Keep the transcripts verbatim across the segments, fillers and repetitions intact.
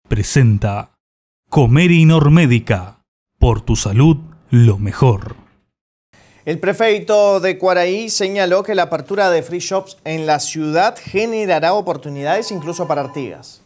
presenta Comer Normédica. Por tu salud, lo mejor. El prefeito de Quaraí señaló que la apertura de free shops en la ciudad generará oportunidades incluso para Artigas.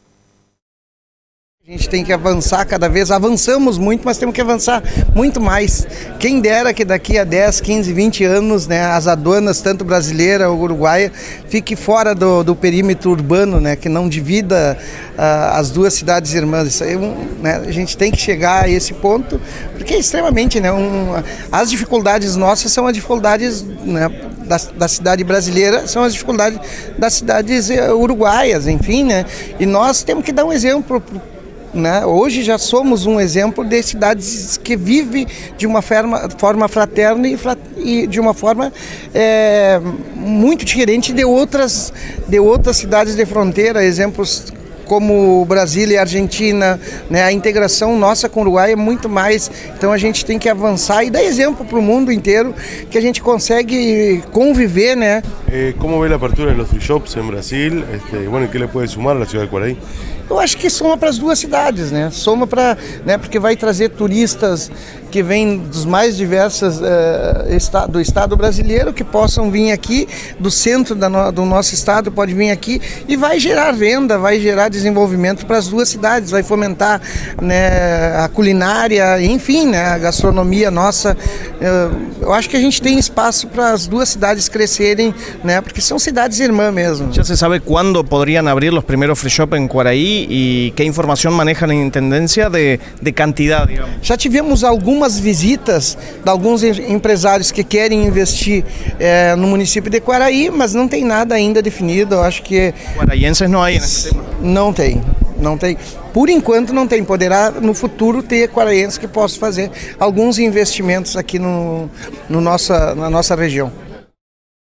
A gente tem que avançar cada vez, avançamos muito, mas temos que avançar muito mais. Quem dera que daqui a dez, quinze, vinte anos, né, as aduanas, tanto brasileira ou uruguaia, fique fora do, do perímetro urbano, né, que não divida uh, as duas cidades irmãs. Isso aí, um, né, a gente tem que chegar a esse ponto, porque é extremamente, né, um, as dificuldades nossas são as dificuldades, né, da, da cidade brasileira, são as dificuldades das cidades uruguaias, enfim, né, e nós temos que dar um exemplo. Né? Hoje já somos um exemplo de cidades que vivem de uma forma, forma fraterna e, e de uma forma é, muito diferente de outras, de outras cidades de fronteira, exemplos como Brasília e Argentina, né? A integração nossa com o Uruguai é muito mais, então a gente tem que avançar e dar exemplo para o mundo inteiro que a gente consegue conviver, né? Eh, como vê a abertura dos free shops em Brasil? Este, bueno, que le pode sumar a cidade de Quaraí? Eu acho que soma para as duas cidades, né? Soma para, né? Porque vai trazer turistas que vêm dos mais diversos uh, estados do estado brasileiro, que possam vir aqui, do centro da no, do nosso estado pode vir aqui e vai gerar renda, vai gerar desenvolvimento para as duas cidades, vai fomentar, né, a culinária, enfim, né, a gastronomia nossa. Uh, eu acho que a gente tem espaço para as duas cidades crescerem, né? Porque são cidades irmãs mesmo. Já se sabe quando poderiam abrir os primeiros free shop em Quaraí? E que informação manejam em tendência de, de quantidade, digamos? Já tivemos algumas visitas de alguns empresários que querem investir é, no município de Quaraí, mas não tem nada ainda definido. Eu acho que Quarayenses não há nesse tema? Não tem, não tem. Por enquanto não tem. Poderá no futuro ter quarayenses que possam fazer alguns investimentos aqui no, no nossa, na nossa região.